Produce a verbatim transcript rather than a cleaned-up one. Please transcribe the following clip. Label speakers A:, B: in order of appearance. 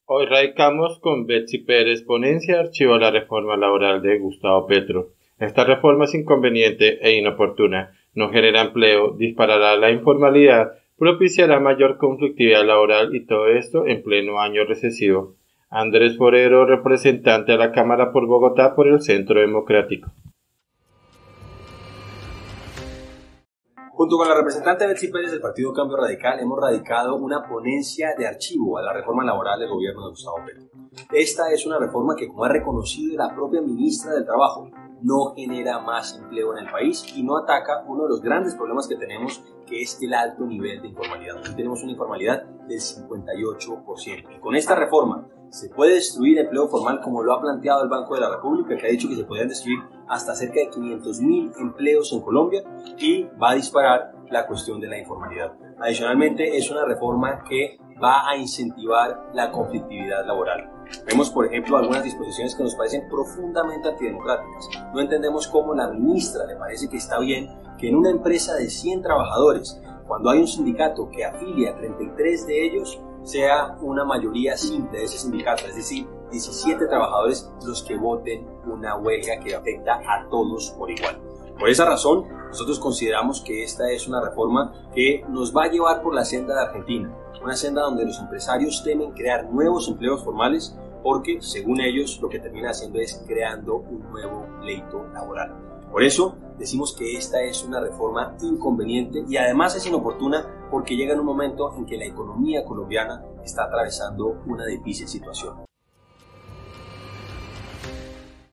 A: Hoy radicamos con Betsy Pérez, ponencia archivo la reforma laboral de Gustavo Petro. Esta reforma es inconveniente e inoportuna, no genera empleo, disparará la informalidad, propiciará mayor conflictividad laboral y todo esto en pleno año recesivo. Andrés Forero, representante a la Cámara por Bogotá por el Centro Democrático.
B: Junto con la representante Betsy Pérez del Partido Cambio Radical, hemos radicado una ponencia de archivo a la reforma laboral del gobierno de Gustavo Petro. Esta es una reforma que, como ha reconocido la propia ministra del Trabajo, no genera más empleo en el país y no ataca uno de los grandes problemas que tenemos, que es el alto nivel de informalidad. Hoy tenemos una informalidad del cincuenta y ocho por ciento. Y con esta reforma se puede destruir empleo formal, como lo ha planteado el Banco de la República, que ha dicho que se podrían destruir hasta cerca de quinientos mil empleos en Colombia, y va a disparar la cuestión de la informalidad. Adicionalmente, es una reforma que va a incentivar la conflictividad laboral. Vemos, por ejemplo, algunas disposiciones que nos parecen profundamente antidemocráticas. No entendemos cómo la ministra le parece que está bien que en una empresa de cien trabajadores, cuando hay un sindicato que afilia a treinta y tres de ellos, sea una mayoría simple de ese sindicato, es decir, diecisiete trabajadores los que voten una huelga que afecta a todos por igual. Por esa razón, nosotros consideramos que esta es una reforma que nos va a llevar por la senda de Argentina, una senda donde los empresarios temen crear nuevos empleos formales porque, según ellos, lo que termina haciendo es creando un nuevo pleito laboral. Por eso, decimos que esta es una reforma inconveniente y además es inoportuna porque llega en un momento en que la economía colombiana está atravesando una difícil situación.